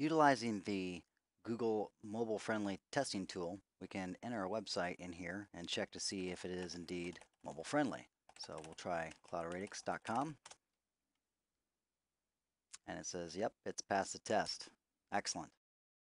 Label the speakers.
Speaker 1: Utilizing the Google mobile friendly testing tool, we can enter our website in here and check to see if it is indeed mobile friendly. So we'll try cloudradix.com, and it says, yep, it's passed the test. Excellent.